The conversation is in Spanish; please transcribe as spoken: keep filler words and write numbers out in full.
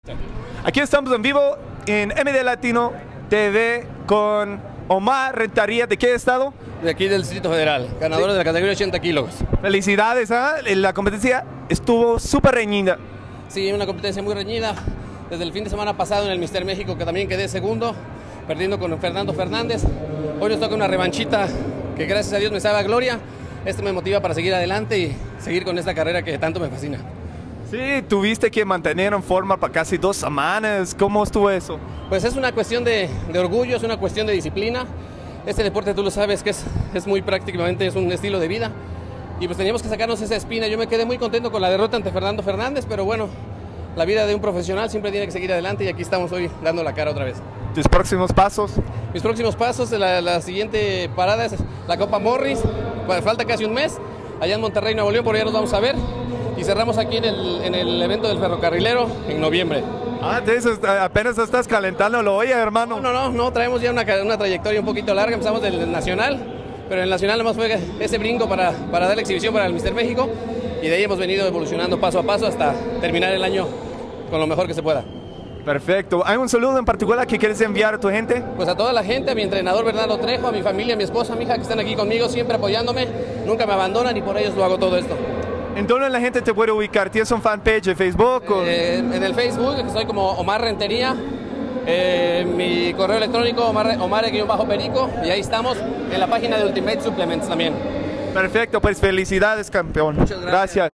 Aquí estamos en vivo en M D Latino T V con Omar Rentería. ¿De qué estado? De aquí del Distrito Federal, ganador sí. de la categoría ochenta kilos. Felicidades, ¿eh? La competencia estuvo súper reñida. Sí, una competencia muy reñida. Desde el fin de semana pasado en el Mister México, que también quedé segundo, perdiendo con Fernando Fernández. Hoy nos toca una revanchita que gracias a Dios me sabe a gloria. Esto me motiva para seguir adelante y seguir con esta carrera que tanto me fascina. Sí, tuviste que mantener en forma para casi dos semanas. ¿Cómo estuvo eso? Pues es una cuestión de, de orgullo, es una cuestión de disciplina. Este deporte, tú lo sabes, que es, es muy prácticamente es un estilo de vida. Y pues teníamos que sacarnos esa espina. Yo me quedé muy contento con la derrota ante Fernando Fernández, pero bueno, la vida de un profesional siempre tiene que seguir adelante y aquí estamos hoy dando la cara otra vez. ¿Tus próximos pasos? Mis próximos pasos, la, la siguiente parada es la Copa Morris. Falta casi un mes, allá en Monterrey, Nuevo León, por allá nos vamos a ver. Y cerramos aquí en el, en el evento del ferrocarrilero en noviembre. Ah, entonces apenas estás calentándolo, oye, hermano. No, no, no, no, traemos ya una, una trayectoria un poquito larga. Empezamos del Nacional, pero en el Nacional nomás fue ese brinco para, para dar la exhibición para el Mister México. Y de ahí hemos venido evolucionando paso a paso hasta terminar el año con lo mejor que se pueda. Perfecto. ¿Hay un saludo en particular que quieres enviar a tu gente? Pues a toda la gente, a mi entrenador Bernardo Trejo, a mi familia, a mi esposa, a mi hija que están aquí conmigo, siempre apoyándome. Nunca me abandonan y por ellos lo hago todo esto. ¿En dónde la gente te puede ubicar? ¿Tienes un fanpage de Facebook? O... Eh, en el Facebook, estoy como Omar Rentería. Eh, mi correo electrónico, Omar-Perico. Y ahí estamos en la página de Ultimate Supplements también. Perfecto, pues felicidades, campeón. Muchas gracias. Gracias.